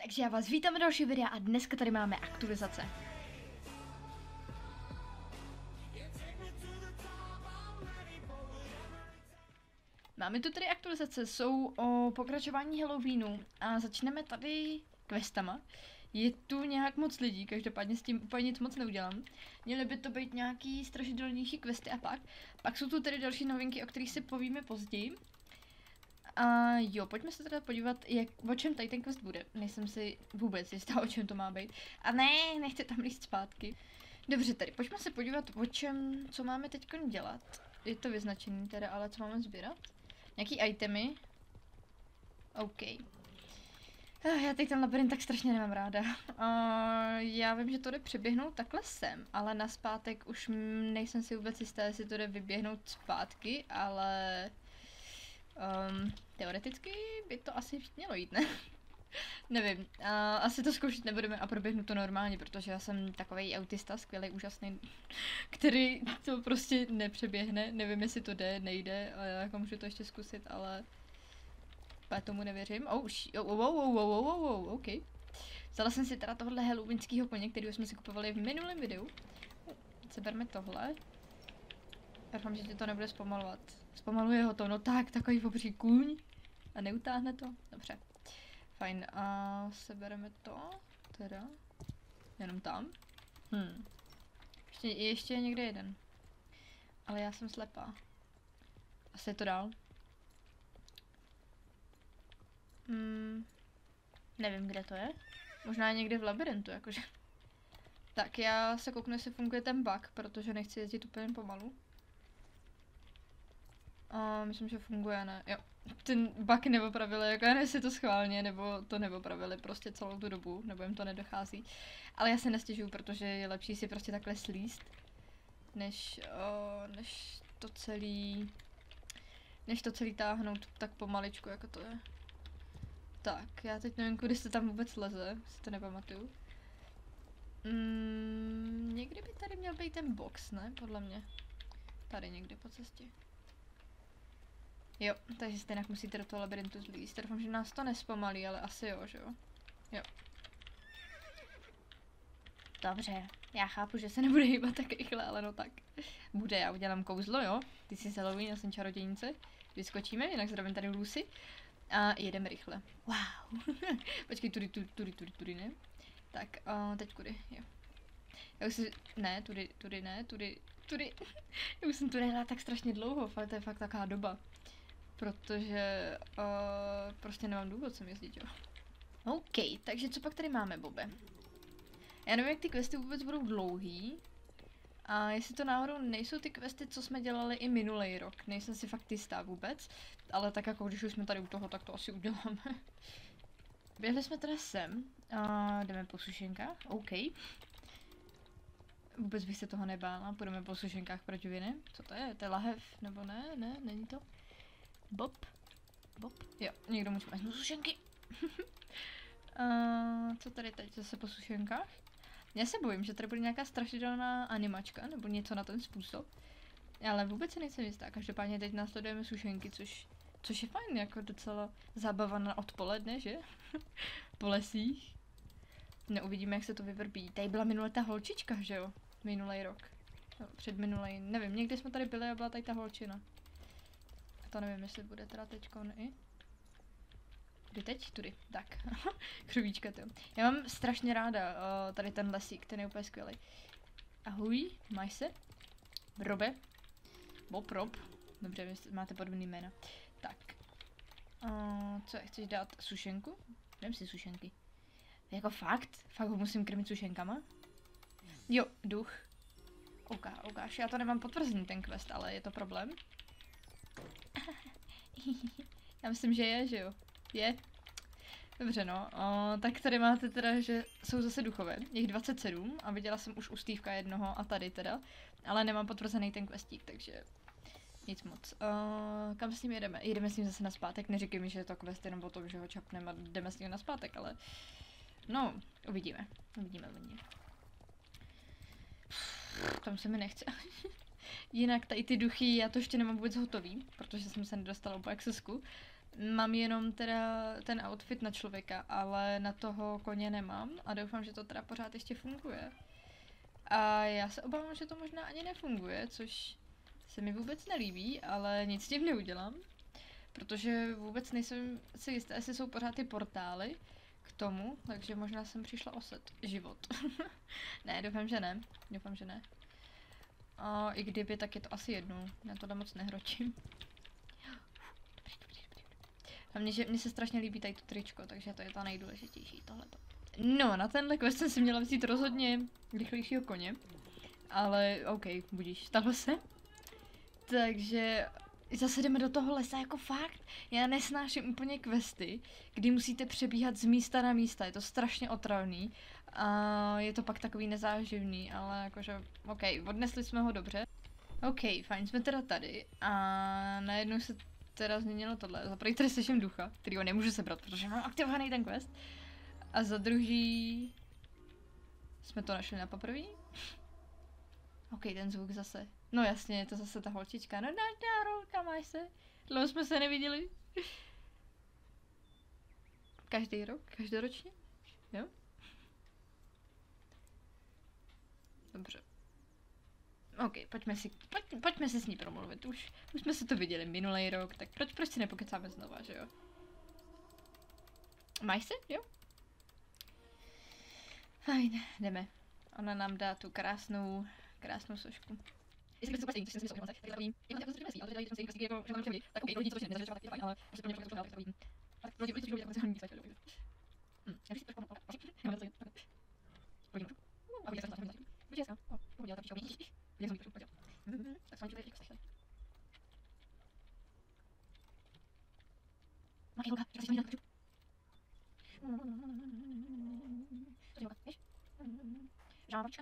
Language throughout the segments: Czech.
Takže já vás vítám u dalšího videa a dneska tady máme aktualizace. Máme tu tady aktualizace, jsou o pokračování Halloweenu a začneme tady questama. Je tu nějak moc lidí, každopádně s tím úplně nic moc neudělám. Měly by to být nějaký strašidelnější questy a pak jsou tu tady další novinky, o kterých si povíme později. A jo, pojďme se teda podívat, o čem tady ten quest bude. Nejsem si vůbec jistá, o čem to má být. A ne, nechci tam líst zpátky. Dobře, tady pojďme se podívat, co máme teď dělat. Je to vyznačený teda, ale co máme sbírat? Nějaký itemy. OK. Já teď ten labirint tak strašně nemám ráda. Já vím, že to jde přeběhnout takhle sem, ale naspátek už nejsem si vůbec jistá, jestli to jde vyběhnout zpátky, ale... teoreticky by to asi mělo jít, ne? Nevím, asi to zkoušet nebudeme a proběhnu to normálně, protože já jsem takovej autista, skvělý, úžasný, který to prostě nepřeběhne, nevím, jestli to jde, nejde, a já jako můžu to ještě zkusit, ale já tomu nevěřím. OK. Vzala jsem si teda tohle halloweenskýho koně, kterýho jsme si kupovali v minulém videu. Seberme tohle. Doufám, že ti to nebude zpomalovat. Zpomaluje ho to, no tak, takový obří kůň. A neutáhne to? Dobře. Fajn, a sebereme to, teda. Jenom tam. Ještě je někde jeden. Ale já jsem slepá. Asi je to dál. Nevím, kde to je. Možná někde v labirintu, jakože. Tak já se kouknu, jestli funguje ten bug, protože nechci jezdit úplně pomalu. Myslím, že funguje, ne? Jo. Ten bug neopravili, jako ne si to schválně, nebo to neopravili prostě celou tu dobu, nebo jim to nedochází. Ale já se nestěžuju, protože je lepší si prostě takhle slíst, než to celý táhnout tak pomaličku, jako to je. Tak, já teď nevím, kudy se tam vůbec leze, si to nepamatuju. Někdy by tady měl být ten box, ne? Podle mě. Tady někdy po cestě. Jo, takže stejně musíte do toho labirintu zlíst. Doufám, že nás to nespomalí, ale asi jo, že jo? Jo. Dobře, já chápu, že se nebude hýbat tak rychle, ale no tak. Bude, já udělám kouzlo, jo? Ty jsi Halloween, já jsem čarodějnice. Vyskočíme, jinak zdravím tady Lucy. A jedeme rychle. Wow. Počkej, tudy, ne? Tak, teď kudy, jo. Já už si, ne, tudy. Já už jsem tu nehrála tak strašně dlouho, ale to je fakt taková doba. Protože prostě nemám důvod sem jezdit, jo. OK, takže co pak tady máme, Bobe? Já nevím, jak ty questy vůbec budou dlouhý. A jestli to náhodou nejsou ty questy, co jsme dělali i minulý rok. Nejsem si fakt jistá vůbec. Ale tak jako když už jsme tady u toho, tak to asi uděláme. Běhli jsme teda sem. Jdeme po sušenkách, OK. Vůbec bych se toho nebála, půjdeme po sušenkách, proč vy ne? Co to je? To je lahev, nebo ne? Ne, není to? Bob? Jo, někdo může vezmu sušenky. Co tady teď? Zase po sušenkách? Já se bojím, že tady bude nějaká strašidelná animačka, nebo něco na ten způsob. Ale vůbec se nejsem jistá, každopádně teď následujeme sušenky, což je fajn, jako docela zábava na odpoledne, že? Po lesích. Neuvidíme, jak se to vyvrbí. Tady byla minule ta holčička, že jo? Minulý rok. No, předminulý, nevím, někdy jsme tady byli a byla tady ta holčina. A to nevím, jestli bude teda teďko, ne? Kdy teď? Tudy. Tak. Křovíčka, to. Já mám strašně ráda tady ten lesík, ten je úplně skvělý. Ahoj, máš se? Robe? Rob. Dobře, máte podobný jména. Tak. Co, chceš dát sušenku? Dám si sušenky. Jako fakt? Fakt ho musím krmit sušenkama? Jo, duch. OK, já to nemám potvrzený ten quest, ale je to problém. Já myslím, že je, že jo? Je. Dobře, no. Tak tady máte teda, že jsou zase duchové. Jich 27 a viděla jsem už u Steveka jednoho a tady teda. Ale nemám potvrzený ten questík, takže nic moc. Kam s ním jedeme? Jedeme s ním zase naspátek. Neříkej mi, že je to quest jenom o tom, že ho čapneme a jdeme s ním naspátek, ale... No, uvidíme. Tam se mi nechce. Jinak tady ty duchy, já to ještě nemám vůbec hotový, protože jsem se nedostala úplně k sesku. Mám jenom teda ten outfit na člověka, ale na toho koně nemám a doufám, že to teda pořád ještě funguje. A já se obávám, že to možná ani nefunguje, což se mi vůbec nelíbí, ale nic s tím neudělám. Protože vůbec nejsem si jistá, jestli jsou pořád ty portály k tomu, takže možná jsem přišla o set život. Ne, doufám, že ne. Doufám, že ne. A i kdyby, tak je to asi jednou. Já tohle moc nehročím. Hlavně, že mně se strašně líbí tady to tričko, takže to je to nejdůležitější, tohleto. No, na tenhle quest jsem si měla vzít rozhodně rychlejšího koně. Ale OK, budíš, stalo se. Takže zase jdeme do toho lesa jako fakt. Já nesnáším úplně questy, kdy musíte přebíhat z místa na místa, je to strašně otravný. A je to pak takový nezáživný, ale jakože, OK, odnesli jsme ho dobře. OK, fajn, jsme teda tady a najednou se teda změnilo tohle. Za první tady slyším ducha, kterýho nemůžu sebrat, protože mám aktivovaný ten quest. A za druhý jsme to našli na poprvé. OK, ten zvuk zase. No jasně, je to zase ta holčička. No holka, máš se? Dlouho jsme se neviděli. Každý rok, každoročně? Jo? Dobře. OK, pojďme si s ní promluvit. Už jsme se to viděli minulý rok, tak proč si nepokecáme znova, že jo? Máš se? Jo? Fajn, jdeme. Ona nám dá tu krásnou sošku. Jestli to super stejný, tak takový, je to jako stejný, ale tady stejný jako že tam všem tak OK, lidi to prostě nezačala tak fajn, ale prostě pro mě to takový. Tak lidi to jsou jako se hodně cítit. Já si to trošku já mám to. Pojďme. A já se tam zastavím. Bude jasná. O, pohodě, tak píšou. Já jsem píšou, tak jsem člověk jak Máky holka, že si mě napíšu. Co dělá, víš? Žávačka.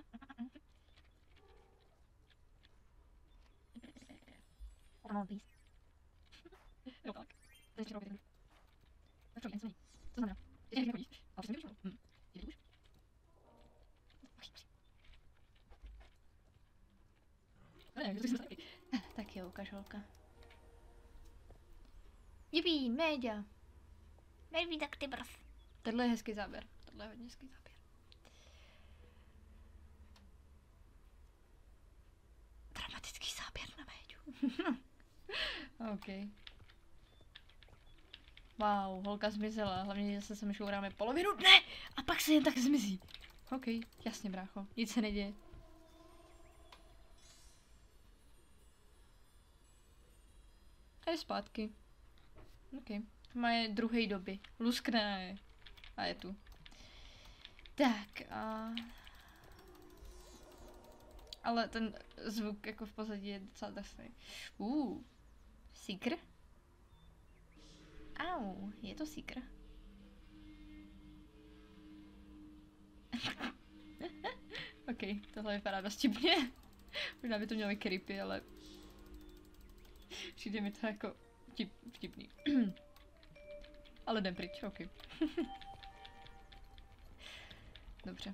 Come on, please. Jo, tak. To je ještě roky. Tak čo, jen co znamená? Ty někdy nechodíš, ale přesně nevíš, jde už? Ne, to jsem taky. Tak jo, ukaž holka. Jipí, média. Maybe tak ty brz. Tohle je hezký záběr. Tohle je hodně hezký záběr. Dramatický záběr na médiu. OK. Wow, holka zmizela. Hlavně, že se sem šouráme polovinu dne a pak se jen tak zmizí. OK, jasně brácho, nic se neděje. A je zpátky. OK, má je druhé doby. Luskne a je tu. Tak a... Ale ten zvuk jako v pozadí je docela drsný. Seeker? Au, je to Seeker. OK, tohle vypadá dost vtipně. Možná by to mělo i creepy, ale... Přijde mi to jako vtipný. Ale jdem pryč, OK. Dobře.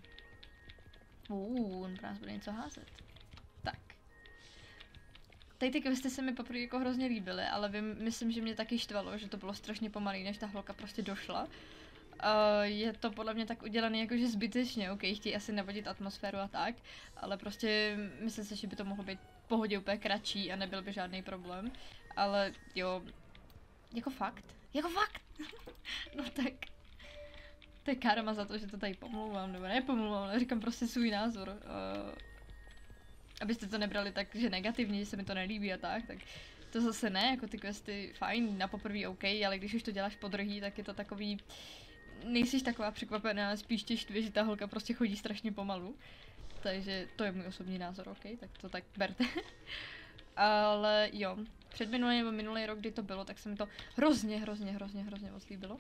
On pro nás bude něco házet. Tak. Tady ty questy se mi poprvé jako hrozně líbily, ale myslím, že mě taky štvalo, že to bylo strašně pomalý, než ta holka prostě došla. Je to podle mě tak udělané jakože zbytečně, OK, chtějí asi navodit atmosféru a tak, ale prostě myslím si, že by to mohlo být v pohodě úplně kratší a nebyl by žádný problém, ale jo, jako fakt, no tak, to je karma za to, že to tady pomlouvám, nebo nepomlouvám, ale říkám prostě svůj názor, abyste to nebrali tak, že negativně, že se mi to nelíbí a tak to zase ne, jako ty questy fajn, na poprvé OK, ale když už to děláš podruhý, tak je to takový, nejsiš taková překvapená, ale spíš tě štve, že ta holka prostě chodí strašně pomalu. Takže to je můj osobní názor, OK, tak to tak berte. Ale jo, předminulý nebo minulý rok, kdy to bylo, tak se mi to hrozně moc líbilo.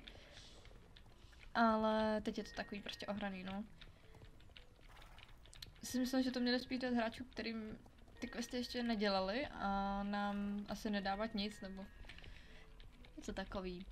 Ale teď je to takový prostě ohraný, no. Si myslím, že to měli spíš dát hráčů, kterým ty questy ještě nedělali a nám asi nedávat nic, nebo něco takový.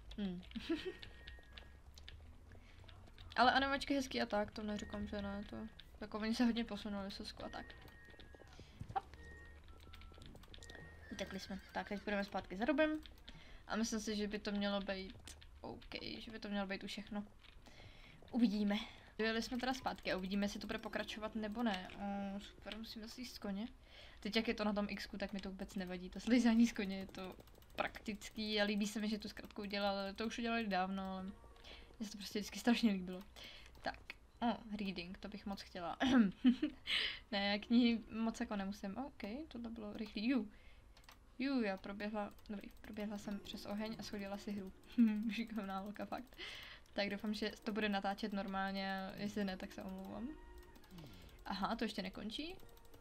Ale animačky hezký a tak, to neříkám, že ne, to jako oni se hodně posunuli Sosku a tak. Hop. Utekli jsme. Tak, teď půjdeme zpátky za Robem A myslím si, že by to mělo být OK, že by to mělo být už všechno. Uvidíme. Dojeli jsme teda zpátky a uvidíme, jestli to bude pokračovat nebo ne. Super, musíme si jíst z koně. Teď jak je to na tom X, tak mi to vůbec nevadí. To slizání z koně je to praktický a líbí se mi, že tu zkratku udělal, ale to už udělali dávno, ale mně se to prostě vždycky strašně líbilo. Tak, reading, to bych moc chtěla. Ne, knihy moc jako nemusím. OK, tohle bylo rychlý. Já proběhla jsem přes oheň a schodila si hru. Šikovná holka, fakt. Tak doufám, že to bude natáčet normálně, a jestli ne, tak se omlouvám. Aha, to ještě nekončí?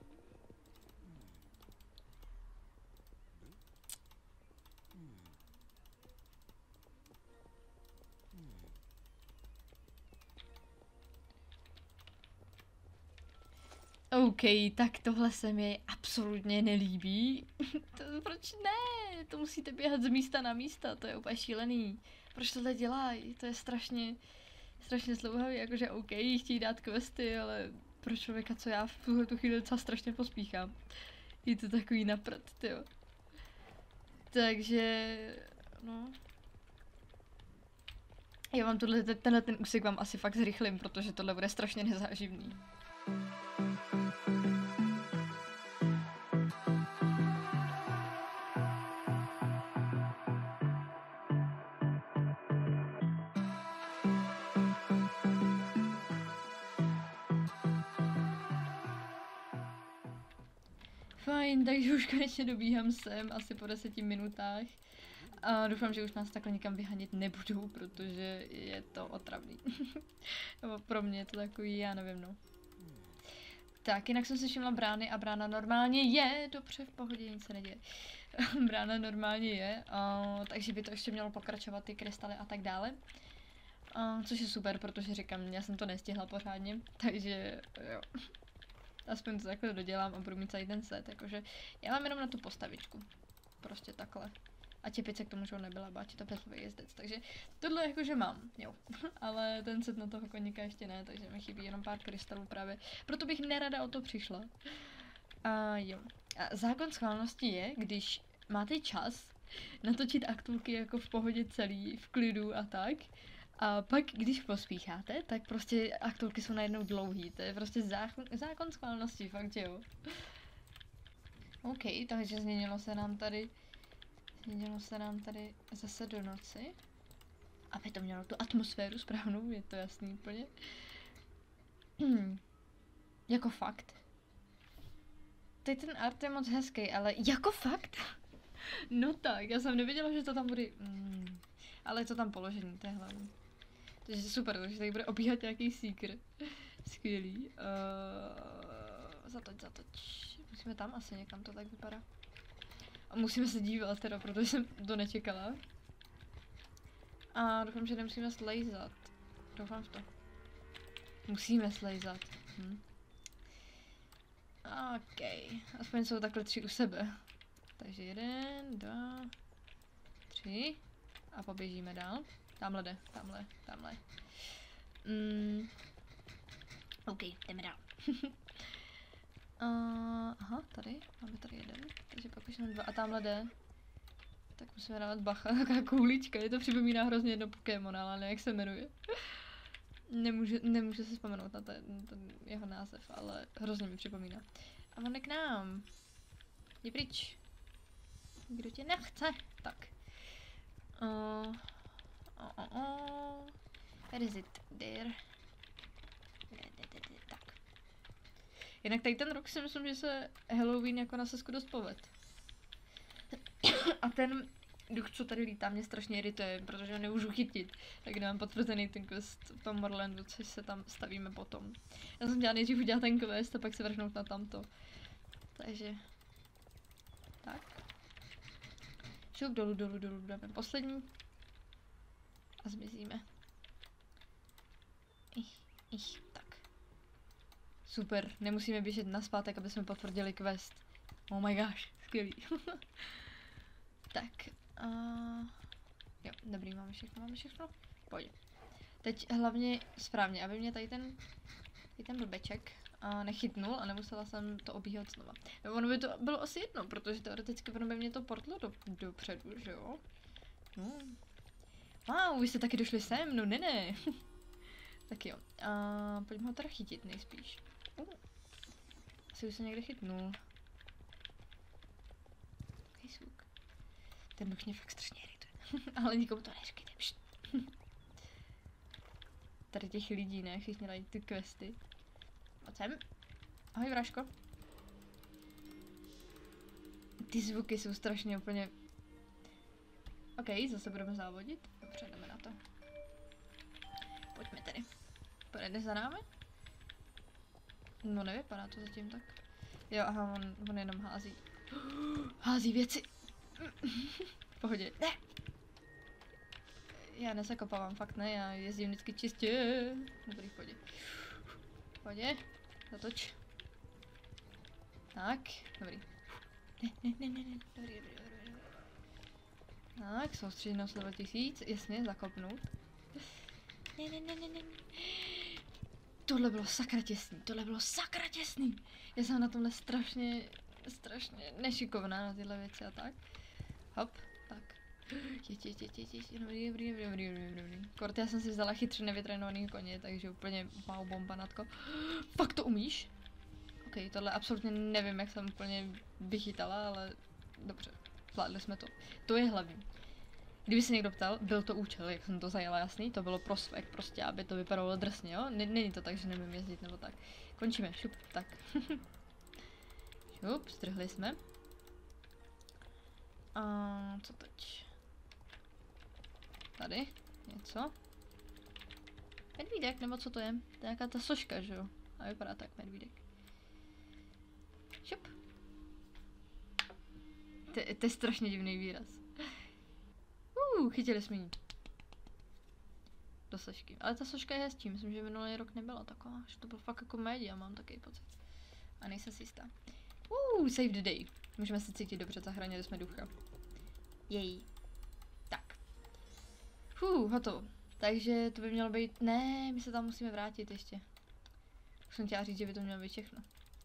OK, tak tohle se mi absolutně nelíbí. Proč ne? To musíte běhat z místa na místa, to je úplně šílený. Proč tohle dělají? To je strašně zdlouhavý, jakože OK, chtějí dát questy, ale pro člověka, co já v tuhle chvíli docela strašně pospíchám. Je to takový naprd, tyjo. Takže, no. Já vám tenhle ten úsek vám asi fakt zrychlím, protože tohle bude strašně nezáživný. Fajn, takže už konečně dobíhám sem, asi po 10 minutách. A doufám, že už nás takhle nikam vyhanit nebudou, protože je to otravný. Nebo pro mě je to takový, já nevím, no. Tak, jinak jsem si všimla brány a brána normálně je, dobře, v pohodě, nic se neděje. Brána normálně je, takže by to ještě mělo pokračovat, ty krystaly a tak dále. Což je super, protože říkám, já jsem to nestihla pořádně, takže jo. Aspoň to takhle dodělám a budu mít celý ten set, jakože já mám jenom na tu postavičku. Prostě takhle. A těpice k tomu, že nebyla, báči to bezlový jezdec, takže tohle jakože mám, jo. Ale ten set na toho koníka ještě ne, takže mi chybí jenom pár krystalů právě. Proto bych nerada o to přišla. A jo. A zákon schválnosti je, když máte čas natočit aktulky jako v pohodě celý, v klidu a tak. A pak, když pospícháte, tak prostě aktulky jsou najednou dlouhý. To je prostě zákon schválnosti, fakt jo. OK, takže změnilo se nám tady zase do noci. Aby to mělo tu atmosféru správnou, je to jasný úplně. Jako fakt. Teď ten art je moc hezký, ale jako fakt? No tak, já jsem nevěděla, že to tam bude... ale je to tam položený, to je hlavní. Takže super, takže tady bude obíhat nějaký seeker. Skvělý. Zatoč. Musíme tam asi někam, to tak vypadá. A musíme se dívat teda, protože jsem to nečekala. A doufám, že nemusíme slejzat. Doufám v to. Musíme slejzat. OK. Aspoň jsou takhle 3 u sebe. Takže 1, 2, 3. A poběžíme dál. Tamhle jde, tamhle. OK, jdeme dál. Aha, tady, máme tady 1, takže pak už jenom 2 a tamhle jde. Tak musíme dávat bacha, taková koulička, je to připomíná hrozně jedno Pokémon, ale ne jak se jmenuje. Nemůžu si vzpomenout na ten jeho název, ale hrozně mi připomíná. A on jde k nám. Jdi pryč. Kdo tě nechce? Tak. Where is it? There. Tak. Jinak tady ten rok si myslím, že se Halloween jako na Sesku dost poved. A ten duch, co tady lítá, mě strašně irituje, protože ho nemůžu chytit. Tak nemám potvrzený ten quest v tom Morlandu, což se tam stavíme potom. Já jsem chtěla nejdřív udělat ten quest a pak se vrhnout na tamto. Takže... Tak. Šup dolů, dáme poslední. A zmizíme. Tak. Super, nemusíme běžet naspátek, aby jsme potvrdili quest. Oh my gosh, skvělý. Tak. Jo, dobrý, máme všechno. Pojď. Teď hlavně správně, aby mě tady ten blbeček nechytnul a nemusela jsem to obíhat znova. No, ono by to bylo asi jedno, protože teoreticky ono by mě to portlo dopředu, že jo? No. Wow, vy jste taky došli sem, no ne. Tak jo, a pojďme ho teda chytit nejspíš. Asi už se někde chytnul. Takový svůk. Ten duch mě fakt strašně irituje. Ale nikomu to neříkejte. Tady těch lidí, ne? Všichni dají ty questy. Pojď sem. Ahoj, Vraško. Ty zvuky jsou strašně úplně... OK, zase budeme závodit. Dobře, jdeme na to. Pojďme tedy. Pojede za námi? No nevypadá to zatím tak. Jo, aha, on jenom hází. Hází věci. V pohodě. Ne! Já nesakopávám, fakt ne, já jezdím vždycky čistě. Dobrý, v pohodě. V pohodě, zatoč. Tak, dobrý. Ne, dobrý. Tak, soustředěnost level 1000, jasně, zakopnout. Ne. Tohle bylo sakra těsný, Já jsem na tomhle strašně nešikovná na tyhle věci a tak. Hop, tak. Dobrý. Kort, já jsem si vzala chytře nevytrénovaný koně, takže úplně wow, bomba natko. Fakt to umíš? OK, tohle absolutně nevím, jak jsem úplně vychytala, ale dobře, zvládli jsme to. To je hlavní. Kdyby se někdo ptal, byl to účel, jak jsem to zajela, jasný, to bylo pro svek, prostě, aby to vypadalo drsně, jo? Není to tak, že nevím jezdit nebo tak. Končíme, šup, tak. Šup, strhli jsme. A co teď? Tady, něco. Medvídek, nebo co to je? To je nějaká ta soška, že jo? A vypadá tak medvídek. Šup. To je strašně divný výraz. Chytili jsme ji. Do sošky. Ale ta soška je hezčí, myslím, že minulý rok nebyla taková, že to bylo fakt jako média, mám takový pocit. A nejsem si jistá. Save the day. Můžeme se cítit dobře, zachránili jsme ducha. Jej. Tak. Hotovo. Takže to by mělo být... Ne, my se tam musíme vrátit ještě. Už jsem chtěla říct, že by to mělo být všechno.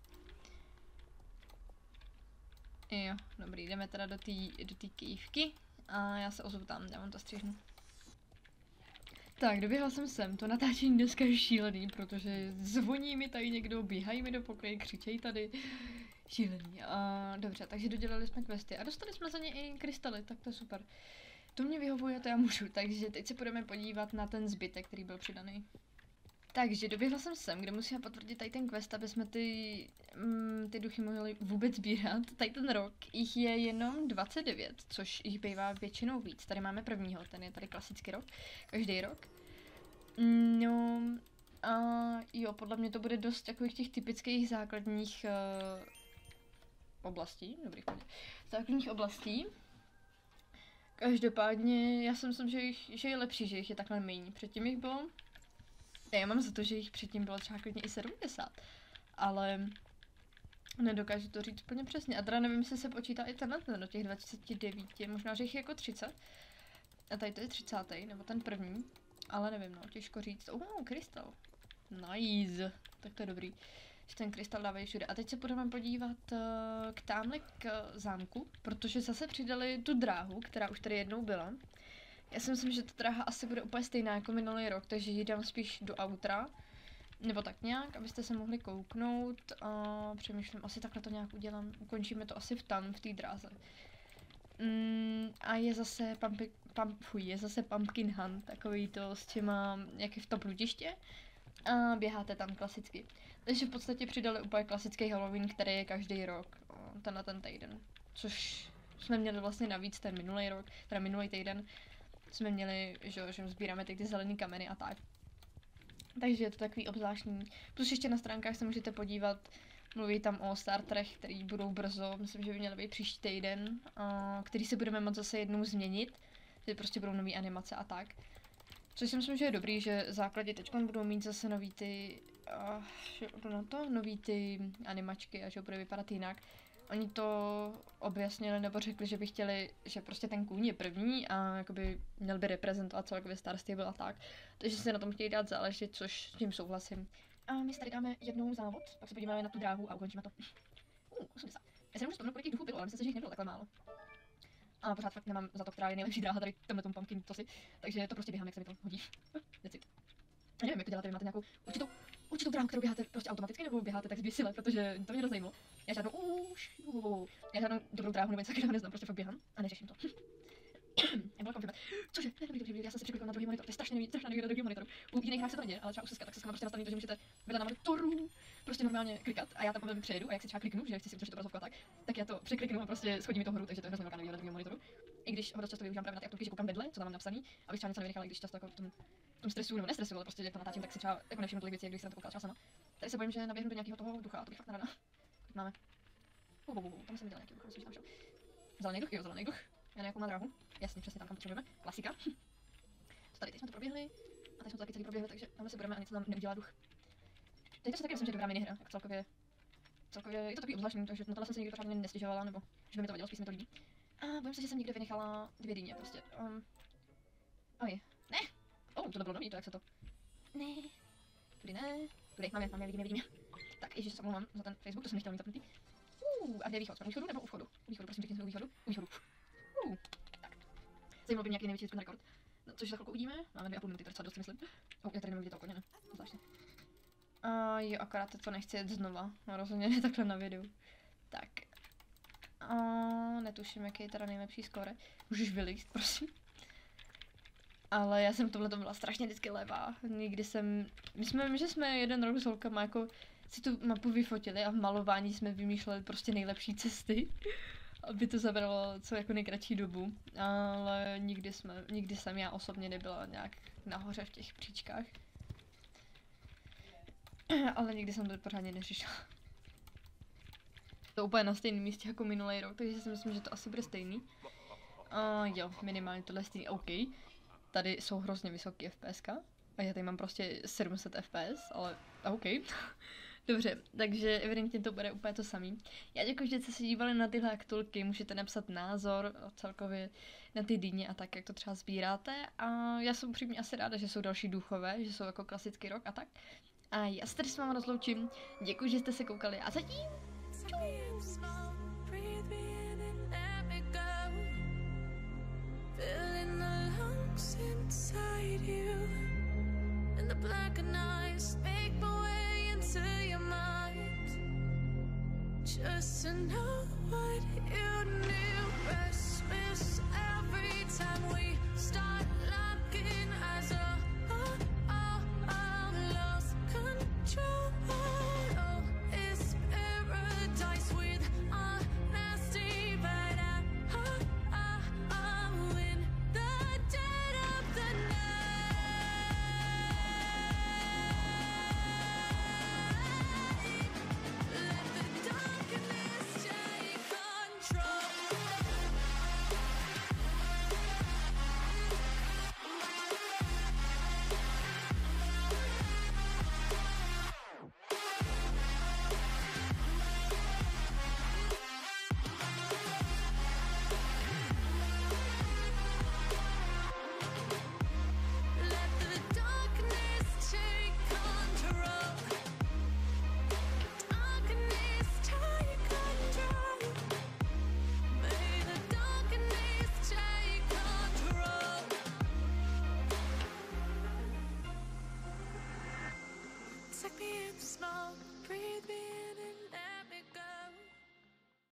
Jo, dobrý, jdeme teda do té kývky. A já se ozvu tam, já vám to střihnu. Tak, doběhla jsem sem, to natáčení dneska je šílený, protože zvoní mi tady někdo, běhají mi do pokoje, křičejí tady. Šílený. Dobře, takže dodělali jsme questy a dostali jsme za ně i krystaly, tak to je super. To mě vyhovuje, to já můžu, takže teď se budeme podívat na ten zbytek, který byl přidaný. Takže doběhla jsem sem, kde musíme potvrdit tady ten quest, aby jsme ty duchy mohli vůbec sbírat. Tady ten rok jich je jenom 29, což jich bývá většinou víc. Tady máme prvního, ten je tady klasický rok, každý rok. No a jo, podle mě to bude dost takových těch typických základních oblastí, základních oblastí. Každopádně já si myslím, že je lepší, že jich je takhle méně. Předtím jich bylo... Já mám za to, že jich předtím bylo třeba klidně i 70, ale nedokážu to říct úplně přesně. A teda nevím, jestli se počítá i tenhle do těch 29, možná, že jich je jako 30. A tady to je 30. nebo ten první, ale nevím, no, těžko říct. Krystal. Nice, tak to je dobrý. Že ten krystal dávají všude. A teď se budeme podívat k zámku, protože zase přidali tu dráhu, která už tady jednou byla. Já si myslím, že ta dráha asi bude úplně stejná jako minulý rok, takže ji dám spíš do outra. Nebo tak nějak, abyste se mohli kouknout. A přemýšlím, asi takhle to nějak udělám. Ukončíme to asi v té dráze. A je zase Pumpkin Hunt, takový to s těma, jak je v tom bludiště. A běháte tam klasicky. Takže v podstatě přidali úplně klasický Halloween, který je každý rok. Tenhle ten týden. Což jsme měli vlastně navíc ten minulý rok, teda minulý týden. Jsme měli, že sbíráme ty zelený kameny a tak. Takže je to takový obzvláštní. Plus ještě na stránkách se můžete podívat, mluví tam o starterech, který budou brzo, myslím, že by měly být příští týden, který se budeme moct zase jednou změnit, že prostě budou nový animace a tak. Což si myslím, že je dobrý, že základě teď budou mít zase nový ty animačky a že bude vypadat jinak. Oni to objasnili nebo řekli, že by chtěli, že prostě ten kůň je první a jakoby měl by reprezentovat celkově Star Stable a tak. Takže se na tom chtějí dát záležet, což s tím souhlasím. A my si tady dáme jednou závod, pak se podíváme na tu dráhu a ukončíme to. 80. Já si nemůžu vzpomenout, kolik těch duchů bylo, ale myslím si, že jich nebylo takhle málo. A pořád fakt nemám za to, která je nejlepší dráha tady v tomhletom pumpkin tosi, takže to prostě běhám, jak se mi to hodí. That's it. Já nevím, jak to děláte, vy máte nějakou určitou dráhu, kterou běháte prostě automaticky, nebo běháte tak zběsile, protože to mě rozzajímalo. Já žádnou dobrou dráhu nebo něco takového neznám, prostě fakt běhám a neřeším to. Já byla konfirmat. Cože? Ne, dobrý, já jsem si překlikla na druhý monitor, to je strašně strašná nevýhoda druhého monitoru. U jiných hrách se to neděje, ale třeba u Seska, tak Seska má prostě nastavený to, že můžete vedle na monitoru prostě normálně klikat a já tam potom přejedu a jak si třeba kliknu, že chci si utržit obrazovku a tak já to překliknu a prostě schodí mi to hru, takže to je hrozně velká nevýhoda druhého monitoru. I když ho dost často využívám právě na ty aktovky, že koukám vedle, co tam mám napsaný, abych třeba něco nevynechala, když často jako v tom stresu nebo nestresu, ale prostě jak to natáčím, tak si třeba jako nevšimnu tolik věcí, jak když jsem to koukala třeba sama. Tady se bojím, že naběhnu do nějakého toho ducha, a to bych fakt nerada. Máme. Tam jsem viděla nějaký duch, myslím, že tam šel. Zelený duch. Já nějakou má dráhu. Jasně, přesně tam, kam potřebujeme. Klasika. Co tady, teď jsme to proběhli. A teď jsme to taky celý proběhli, takže tam se budeme a něco nám neudělá duch. Teď to si taky myslím, že je dobrá minihra, jako celkově je to takový obzvláštní, takže na tohle jsem se nikdy pořádně nestěžovala, nebo že by mi to vadilo, spíš mi to líbí. A bojím se, že jsem někde vynechala 2 dýně, prostě. Oj, ne! Tohle bylo nový, to jak se to. Ne. Tudy ne. Tudy, máme, vidíme. Tak, ježiš, se omlouvám za ten Facebook, to jsem nechtěla mít zapnutý. A kde je východ? Jsme u východu nebo u vchodu? U východu, prosím, řekni, jsme u východu. U východu. Tak. Zajímalo by mě nějaký největší rekord. No, což za chvilku uvidíme. Máme 2,5 minuty, to je docela dost, myslím. Já tady nemůžu vidět to úplně, ne? Zvláštně. Jo, akorát to nechci jet znova. No, rozhodně ne takhle na videu. Tak. Netuším, jaký je teda nejlepší skóre. Můžeš vylízt, prosím. Ale já jsem tohle byla strašně vždycky levá. My jsme jeden rok s holkama jako si tu mapu vyfotili a v malování jsme vymýšleli prostě nejlepší cesty, aby to zabralo co jako nejkratší dobu, ale nikdy jsem já osobně nebyla nějak nahoře v těch příčkách. Ale nikdy jsem to pořádně neřešila. To úplně na stejném místě jako minulý rok, takže si myslím, že to asi bude stejný. Jo, minimálně tohle je stejný, OK. Tady jsou hrozně vysoký FPSka a já tady mám prostě 700 FPS, ale OK. Dobře, takže evidentně to bude úplně to samý. Já děkuji, že jste se dívali na tyhle aktulky, můžete napsat názor celkově na ty dýně a tak, jak to třeba sbíráte. A já jsem upřímně asi ráda, že jsou další duchové, že jsou jako klasický rok a tak. A já se tady s váma rozloučím, děkuji, že jste se koukali a zatím inside you, and the black eyes make my way into your mind, just to know what you knew. Restless every time we start looking as a